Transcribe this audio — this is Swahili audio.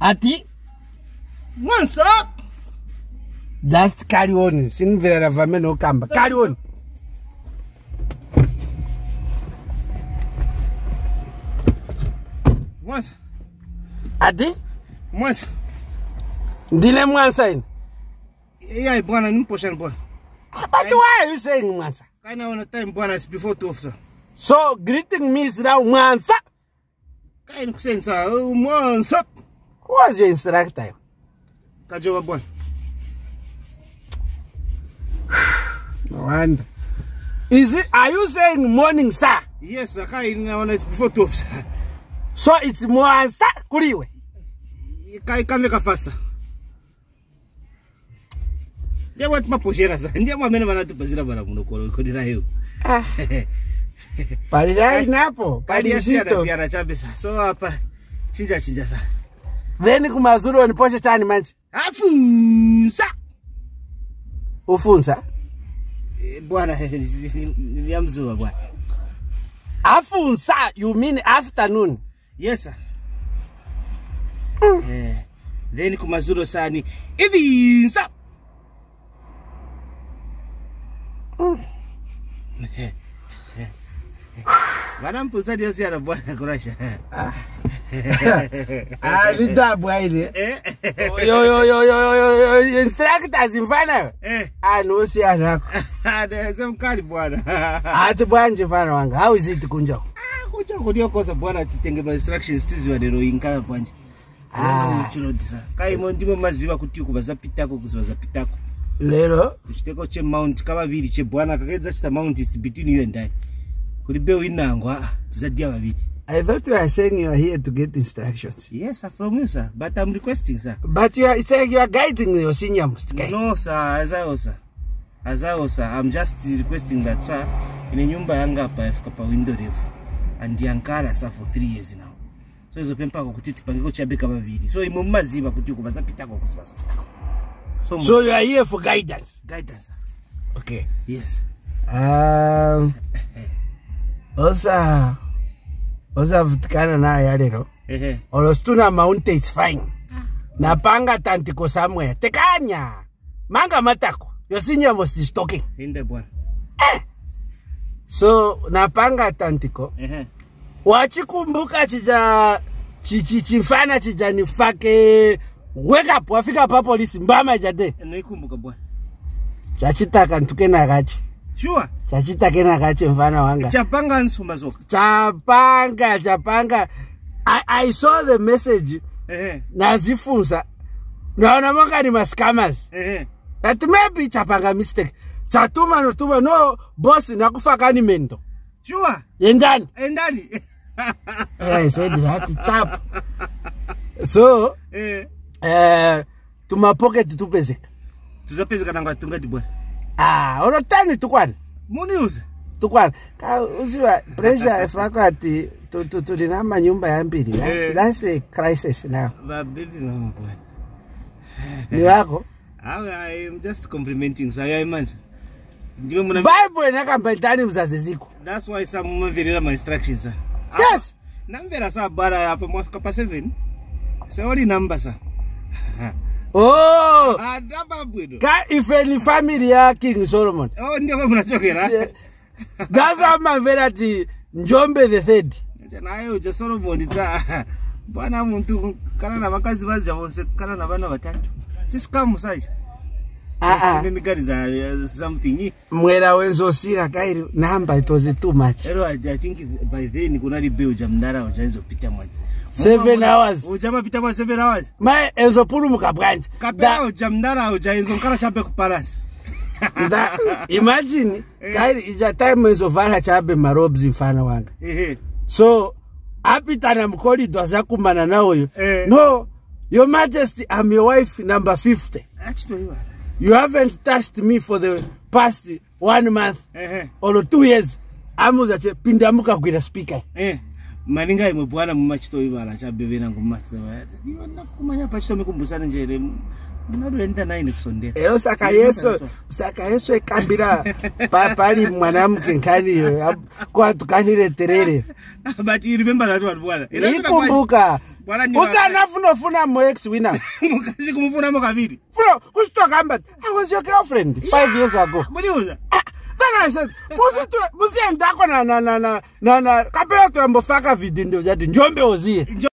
Ati? Mwansa. Just carry on. Sinvera vameno kamba. Carry on. Mwansa. Ati? Mwansa. Ndile Mwansa in? Yeah, Bwana Nimposhan boy. But why are you saying Mwansa? Kind of on a time Bwana is before 12, sir. So greeting me is now Mwansa. Kind of saying, sir, Mwansa. Who was your instructor? Kajoba boy. No wonder. Are you saying morning, sir? Yes, sir. Kind of it's before 12, sir. So it's Mwansa kuriwe. Kai make a faster. Yeah, what my poshera, sir. Ndia mwa mena manatu bazira bana muno kodira hiyo. Palidai napo, palidisito. Siara chabesa. So hapa chinja sasa. Then kumazuru waniposhe chani manchi. Afunsa. Ufunsa? Bwana niamzuwa bwana. Afunsa, you mean afternoon? Yes, sir. Then kumazuru sani. Ivinsa. Bwana mpusa dia siara bwana kurasha. Lida bwaile. Yo, instructors mfana. No siara. Sema kali bwana. Ati bwanje mfana wanga. How is it kunjo? Kunjo kudio kosa bwana titenge ma instructions tizi wadero inka bwanje. Chirotisa. Kai mondimo maziva kuti kubaza pitako kuzibaza pitako. Lero kuchiteko che mount kavaviri che bwana kakedza chita mount is between you and I. Kuri beo inangwa tizadia vaviri. I thought you were saying you are here to get instructions. Yes, sir, from you, sir. But I'm requesting, sir. But it's like you are guiding your senior most guy. No, sir. As I was, sir. I'm just requesting that, sir. In a nyumba yanga pa window refu. And yankara, sir, for 3 years now. So it's a pempa kutiti pangeko chabeka baviri. So imumaziba kuti kubaza pitako kusibasa. So you are here for guidance. Guidance, sir. Okay. Yes. Osa vutikana na yalero. Olostuna mountain is fine. Napanga tantiko somewhere. Tekanya. Manga matako. Your senior most is talking. Inde bwana. So napanga tantiko. Wachikumbuka chifana chijanifake. Wake up, wafika pa police mbama jade. Naikumbuka bwana. Chachitaka ntuke na gachi. Sure. Chachitake na gachi mfana wanga. Chapanga nsumbazoka. Chapanga. I saw the message. Nazifunza. Naona mwanga ni mascammers. That maybe chapanga mistake. Chatuma no boss nakufaka ni mendo. Sure. Endani. I said that chap. So, tuma pocket tupezeka. Tuzapezeka nanga tungati bwana. Orotani tukwana. Muni uza. Tukwana. Usiwa pressure ifako ati tulinama nyumba ya mbili. That's a crisis now. Baby no bwana. Ni wako? I am just complimenting Saya Imanza. Bible nakamba ndani mzazi ziko. That's why some verera my instructions, sir. Yes. Nambera sa bara hapa mwaka pa 7. So what number, sir? Oh, adaba bwedo. Ka ifeni family ya King Solomon. Oh, ndio kwa mnachokera. That's how my verati Njombe the third. Nayo uja Solomon ita. Bwana muntu kana na bakazi bazi bose kana na bana batatu. Sisi kama saje. Mimi gari za something. Mwera wenzo sira kairi number it was too much. I think by then kuna libeo jamndara ujaanza kupita mwanzo. 7 hours. Ujama pita kwa 7 hours. Mai enzo pulu mukabwanji. Kapela ujamndara ujaenzo nkara chape kuparasi. Imagine, kairi ija time enzo vara chape marobs mfana wanga. So, apita na mkoli doza kumana na huyo. No, Your Majesty, I'm your wife number 50. Actually, you haven't touched me for the past 1 month or 2 years. Amuza che pindamuka kwira speaker. Maninga imwe bwana mumachito ibala cha bebe nangu machito. Niona kumanya pachito mikumbusana njere. Munadu enda naini kusondera. Ero saka yeso ekabira pali mwanamke nkani kwa tukanire terere. But you remember that one bwana. Ikumbuka Utsana funa mo ex winner. Mukazi kumufuna mo kaviri. Funo kusitoka mba. I was your girlfriend 5 years ago. Muliuza. Then I said, musi endako na kapela tu ambofaka video ndio jadi Njombe ozie.